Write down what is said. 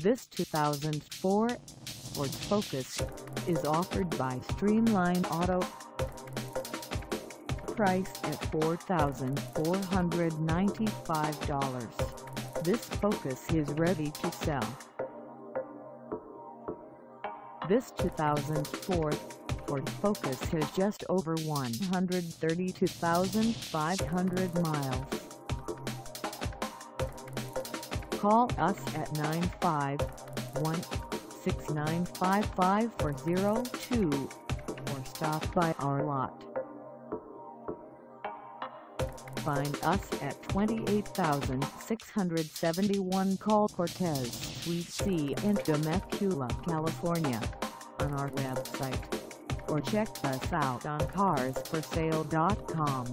This 2004 Ford Focus is offered by STREAMLINE Auto. Price at $4,495. This Focus is ready to sell. This 2004 Ford Focus has just over 132,500 miles. Call us at 951-695-5402 or stop by our lot. Find us at 28671 Calle Cortez, Suite C in Temecula, California, on our website, or check us out on carsforsale.com.